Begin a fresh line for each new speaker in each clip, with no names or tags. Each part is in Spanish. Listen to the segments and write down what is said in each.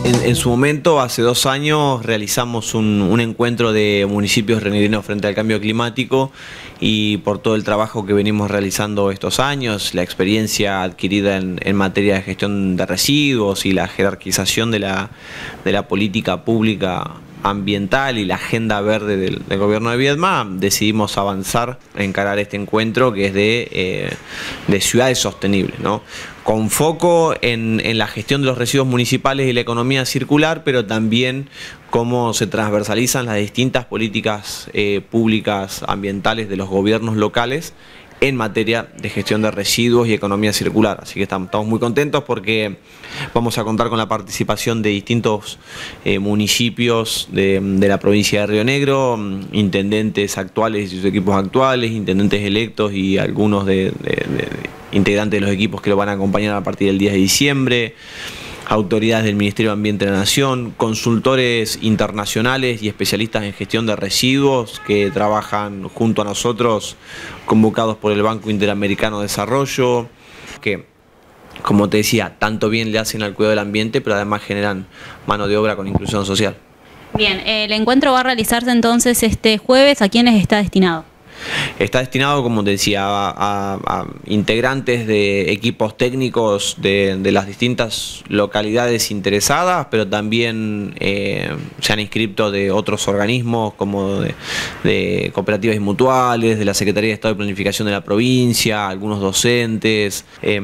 En su momento, hace 2 años, realizamos un encuentro de municipios rionegrinos frente al cambio climático, y por todo el trabajo que venimos realizando estos años, la experiencia adquirida en materia de gestión de residuos y la jerarquización de la política pública ambiental y la agenda verde del gobierno de Viedma, decidimos avanzar, encarar este encuentro que es de ciudades sostenibles, ¿no? Con foco en la gestión de los residuos municipales y la economía circular, pero también cómo se transversalizan las distintas políticas públicas ambientales de los gobiernos locales en materia de gestión de residuos y economía circular. Así que estamos muy contentos porque vamos a contar con la participación de distintos municipios de la provincia de Río Negro, intendentes actuales y sus equipos actuales, intendentes electos y algunos integrantes de los equipos que lo van a acompañar a partir del 10 de diciembre, autoridades del Ministerio de Ambiente de la Nación, consultores internacionales y especialistas en gestión de residuos que trabajan junto a nosotros, convocados por el Banco Interamericano de Desarrollo, que, como te decía, tanto bien le hacen al cuidado del ambiente, pero además generan mano de obra con inclusión social.
Bien, el encuentro va a realizarse entonces este jueves. ¿A quiénes está destinado?
Está destinado, como te decía, a integrantes de equipos técnicos de las distintas localidades interesadas, pero también se han inscrito de otros organismos como de cooperativas y mutuales, de la Secretaría de Estado de Planificación de la provincia, algunos docentes.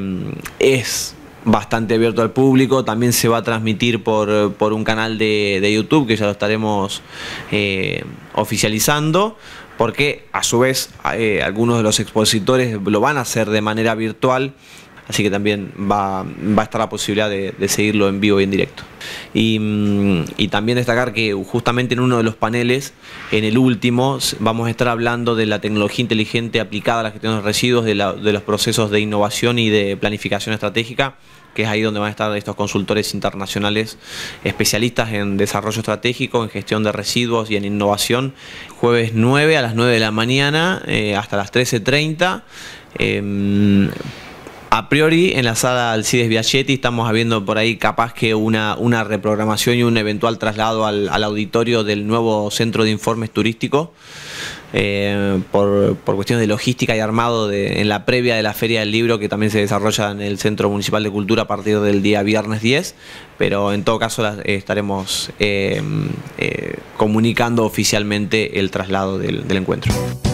Es bastante abierto al público, también se va a transmitir por un canal de YouTube que ya lo estaremos oficializando, porque a su vez algunos de los expositores lo van a hacer de manera virtual, así que también va a estar la posibilidad de seguirlo en vivo y en directo. Y también destacar que justamente en uno de los paneles, en el último, vamos a estar hablando de la tecnología inteligente aplicada a la gestión de residuos, de los procesos de innovación y de planificación estratégica, que es ahí donde van a estar estos consultores internacionales especialistas en desarrollo estratégico, en gestión de residuos y en innovación. Jueves 9 a las 9 de la mañana hasta las 13:30. A priori, en la sala Alcides Biagietti estamos viendo por ahí capaz que una reprogramación y un eventual traslado al auditorio del nuevo centro de informes turísticos, por cuestiones de logística y armado en la previa de la Feria del Libro, que también se desarrolla en el Centro Municipal de Cultura a partir del día viernes 10, pero en todo caso estaremos comunicando oficialmente el traslado del encuentro.